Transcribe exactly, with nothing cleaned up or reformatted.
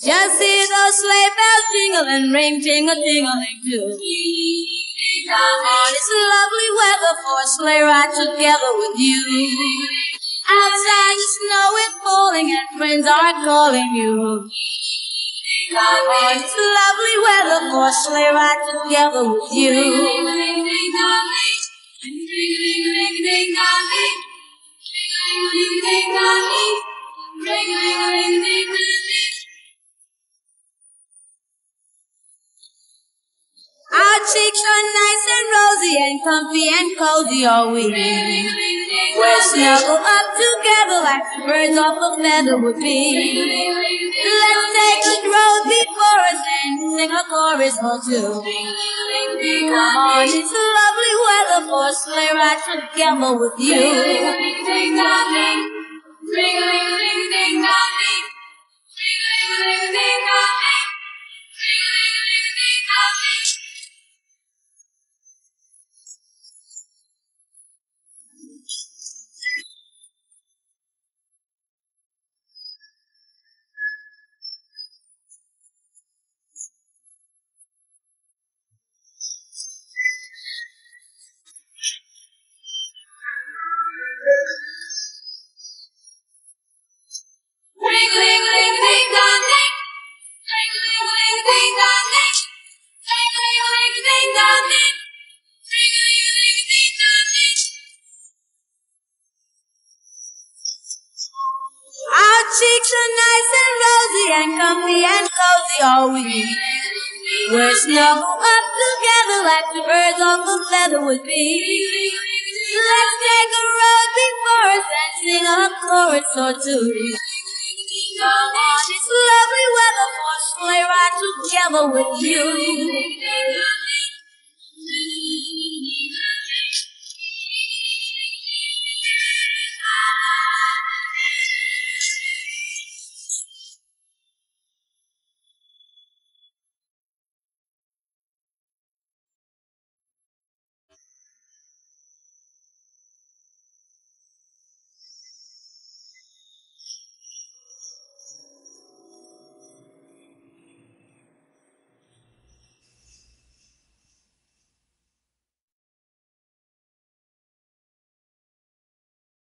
Just hear those sleigh bells jingle and ring, ting-a-ting-a-ling too. Come on, it's lovely weather for a sleigh ride together with you. Outside the snow is falling and friends are calling you. Come on, it's lovely weather for a sleigh ride together with you. Our cheeks are nice and rosy and comfy and cozy all week. We're snuggled up together like the birds off a feather would be. Let's take a road before us and sing a chorus or two. Come on, it's lovely weather for a sleigh ride together with you. Our cheeks are nice and rosy and comfy and cozy all week. We're snuggled up together like the birds off a feather would be. Let's take a road before us and sing a chorus or two. Come on, it's lovely weather for a sleigh ride together with you.